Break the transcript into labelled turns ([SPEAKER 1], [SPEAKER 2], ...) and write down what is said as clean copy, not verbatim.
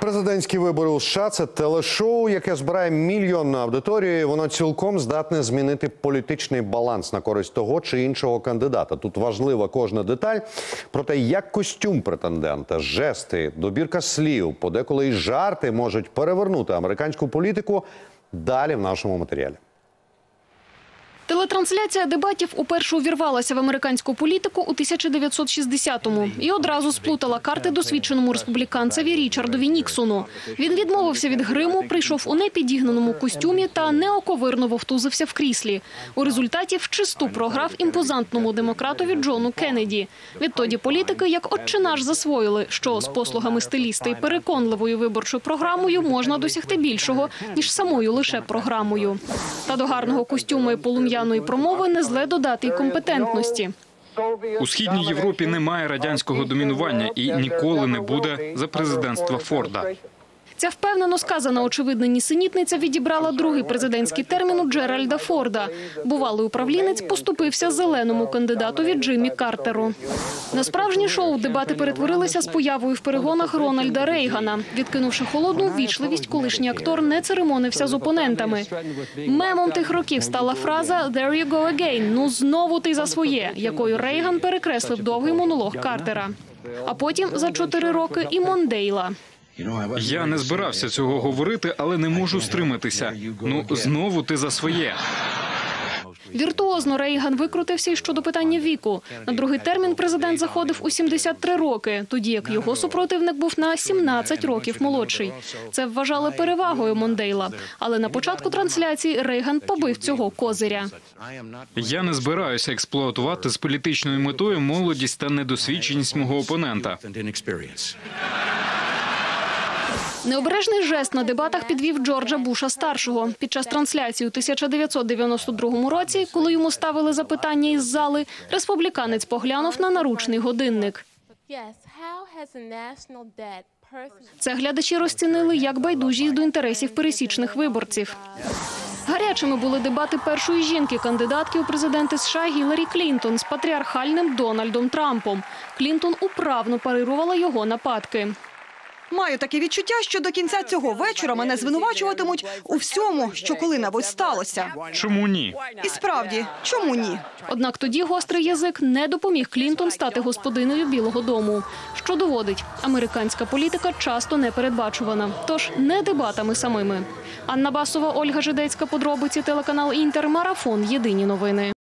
[SPEAKER 1] Президентські вибори у США – це телешоу, яке збирає мільйонну аудиторію. Воно цілком здатне змінити політичний баланс на користь того чи іншого кандидата. Тут важлива кожна деталь. Про те, як костюм претендента, жести, добірка слів, подеколи й жарти можуть перевернути американську політику, далі в нашому матеріалі.
[SPEAKER 2] Телетрансляція дебатів уперше увірвалася в американську політику у 1960-му і одразу сплутала карти досвідченому республіканцеві Річардові Ніксону. Він відмовився від гриму, прийшов у непідігнаному костюмі та неоковирно вовтузився в кріслі. У результаті вчисту програв імпозантному демократові Джону Кеннеді. Відтоді політики як отче наш засвоїли, що з послугами стиліста і переконливою виборчою програмою можна досягти більшого, ніж самою лише програмою. Та до гарного костюму і полум'яної промови не зле додати й компетентності.
[SPEAKER 3] У Східній Європі немає радянського домінування і ніколи не буде за президентства Форда.
[SPEAKER 2] Ця впевнено сказана очевидна нісенітниця відібрала другий президентський термін у Джеральда Форда. Бувалий управлінець поступився зеленому кандидатові Джиммі Картеру. На справжнє шоу дебати перетворилися з появою в перегонах Рональда Рейгана. Відкинувши холодну ввічливість, колишній актор не церемонився з опонентами. Мемом тих років стала фраза «There you go again» – «Ну знову ти за своє», якою Рейган перекреслив довгий монолог Картера. А потім за 4 роки і Мондейла.
[SPEAKER 3] Я не збирався цього говорити, але не можу стриматися. Ну, знову ти за своє.
[SPEAKER 2] Віртуозно Рейган викрутився й щодо питання віку. На другий термін президент заходив у 73 роки, тоді як його супротивник був на 17 років молодший. Це вважали перевагою Мондейла. Але на початку трансляції Рейган побив цього козиря.
[SPEAKER 3] Я не збираюся експлуатувати з політичною метою молодість та недосвідченість мого опонента.
[SPEAKER 2] Необережний жест на дебатах підвів Джорджа Буша-старшого. Під час трансляції у 1992 році, коли йому ставили запитання із зали, республіканець поглянув на наручний годинник. Це глядачі розцінили як байдужість до інтересів пересічних виборців. Гарячими були дебати першої жінки-кандидатки у президенти США Гіларі Клінтон з патріархальним Дональдом Трампом. Клінтон управно парирувала його нападки.
[SPEAKER 4] Маю таке відчуття, що до кінця цього вечора мене звинувачуватимуть у всьому, що коли-небудь сталося.
[SPEAKER 3] Чому ні?
[SPEAKER 4] І справді, чому ні?
[SPEAKER 2] Однак тоді гострий язик не допоміг Клінтон стати господинею Білого дому. Що доводить, американська політика часто непередбачувана. Тож не дебатами самими. Анна Басова, Ольга Жидецька, подробиці, телеканал Інтер, Марафон, Єдині новини.